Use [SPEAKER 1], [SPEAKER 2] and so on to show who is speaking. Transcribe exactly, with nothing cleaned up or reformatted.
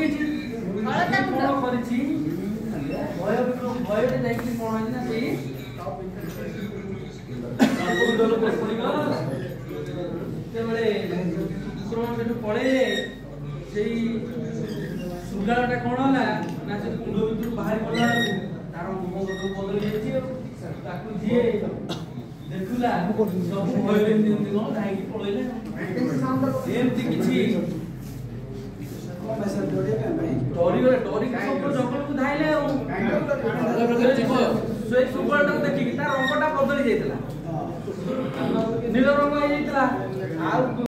[SPEAKER 1] ପକେଇଛି କଣ କରିଛି ଭୟ ଭୟରେ ଯାଇକି କଣ ହେଇଛି ନା ସେଇ ଯେତେବେଳେ କୁକୁର ସେଠୁ ପଳେଇଲେ ସେଇ ଶୃଙ୍ଗାଳଟା କଣ ହେଲା ନା ସେ କୁଣ୍ଡ ଭିତରୁ ବାହାରି ପଡ଼ିଲା ବେଳକୁ ତାର ମୁହଁ ସବୁ ବଦଳି ଯାଇଛି ଆଉ ତାକୁ ଯିଏ ଦେଖୁଲା ସବୁ ଭୟରେ ଏମିତି ଏମିତି କଣ ଧାଇକି ପଳେଇଲେ ଏମିତି କିଛି ଡରିଗଲେ ଡରିକି ସବୁ ଜଙ୍ଗଲକୁ ଧାଇଲେ ଆଉ ସେଇ ଶୃଙ୍ଗାଳଟାକୁ ଦେଖିକି ତା ରଙ୍ଗଟା ବଦଳି ଯାଇଥିଲା ନୀଳ ରଙ୍ଗ ହେଇଯାଇଥିଲା ଆଉ